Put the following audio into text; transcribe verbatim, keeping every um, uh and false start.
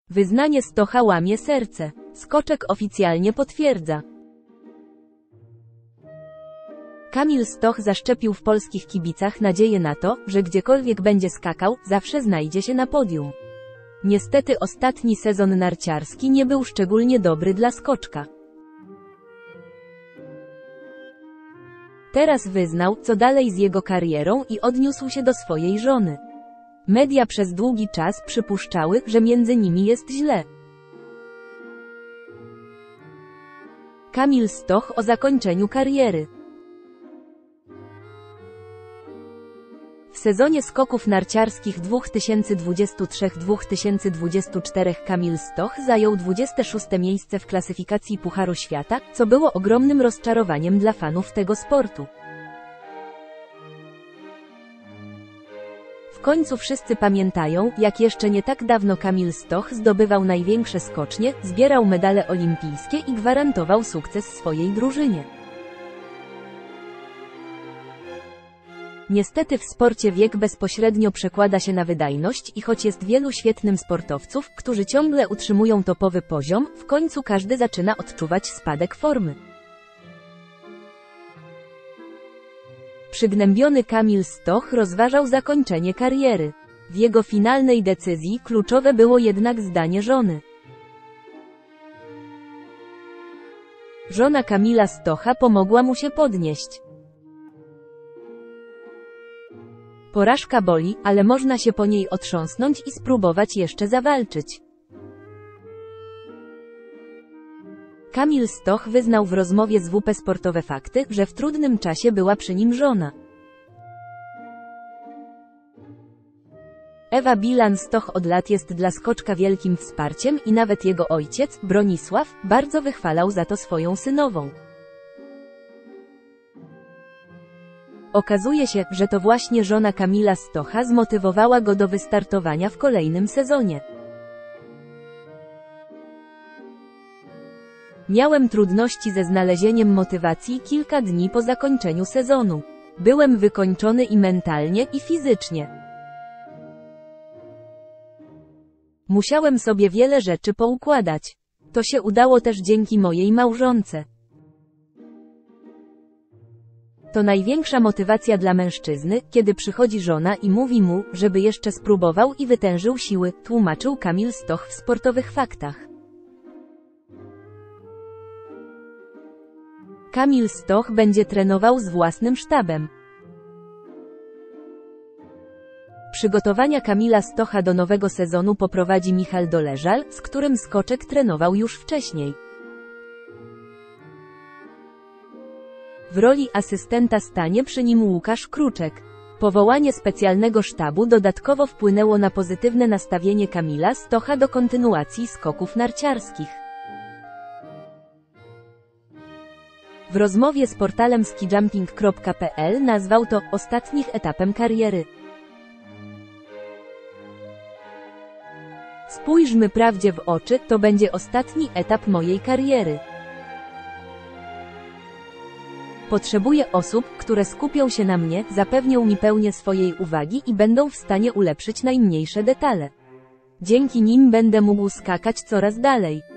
Wyznanie Stocha łamie serce. Skoczek oficjalnie potwierdza. Kamil Stoch zaszczepił w polskich kibicach nadzieję na to, że gdziekolwiek będzie skakał, zawsze znajdzie się na podium. Niestety ostatni sezon narciarski nie był szczególnie dobry dla skoczka. Teraz wyznał, co dalej z jego karierą i odniósł się do swojej żony. Media przez długi czas przypuszczały, że między nimi jest źle. Kamil Stoch o zakończeniu kariery. W sezonie skoków narciarskich dwa tysiące dwudziesty trzeci dwa tysiące dwudziesty czwarty Kamil Stoch zajął dwudzieste szóste miejsce w klasyfikacji Pucharu Świata, co było ogromnym rozczarowaniem dla fanów tego sportu. W końcu wszyscy pamiętają, jak jeszcze nie tak dawno Kamil Stoch zdobywał największe skocznie, zbierał medale olimpijskie i gwarantował sukces swojej drużynie. Niestety w sporcie wiek bezpośrednio przekłada się na wydajność i choć jest wielu świetnym sportowców, którzy ciągle utrzymują topowy poziom, w końcu każdy zaczyna odczuwać spadek formy. Przygnębiony Kamil Stoch rozważał zakończenie kariery. W jego finalnej decyzji kluczowe było jednak zdanie żony. Żona Kamila Stocha pomogła mu się podnieść. Porażka boli, ale można się po niej otrząsnąć i spróbować jeszcze zawalczyć. Kamil Stoch wyznał w rozmowie z W P Sportowe Fakty, że w trudnym czasie była przy nim żona. Ewa Bilan-Stoch od lat jest dla skoczka wielkim wsparciem i nawet jego ojciec, Bronisław, bardzo wychwalał za to swoją synową. Okazuje się, że to właśnie żona Kamila Stocha zmotywowała go do wystartowania w kolejnym sezonie. Miałem trudności ze znalezieniem motywacji kilka dni po zakończeniu sezonu. Byłem wykończony i mentalnie, i fizycznie. Musiałem sobie wiele rzeczy poukładać. To się udało też dzięki mojej małżonce. To największa motywacja dla mężczyzny, kiedy przychodzi żona i mówi mu, żeby jeszcze spróbował i wytężył siły, tłumaczył Kamil Stoch w Sportowych Faktach. Kamil Stoch będzie trenował z własnym sztabem. Przygotowania Kamila Stocha do nowego sezonu poprowadzi Michał Doleżal, z którym skoczek trenował już wcześniej. W roli asystenta stanie przy nim Łukasz Kruczek. Powołanie specjalnego sztabu dodatkowo wpłynęło na pozytywne nastawienie Kamila Stocha do kontynuacji skoków narciarskich. W rozmowie z portalem skijumping kropka p l nazwał to ostatnim etapem kariery. Spójrzmy prawdzie w oczy, to będzie ostatni etap mojej kariery. Potrzebuję osób, które skupią się na mnie, zapewnią mi pełnię swojej uwagi i będą w stanie ulepszyć najmniejsze detale. Dzięki nim będę mógł skakać coraz dalej.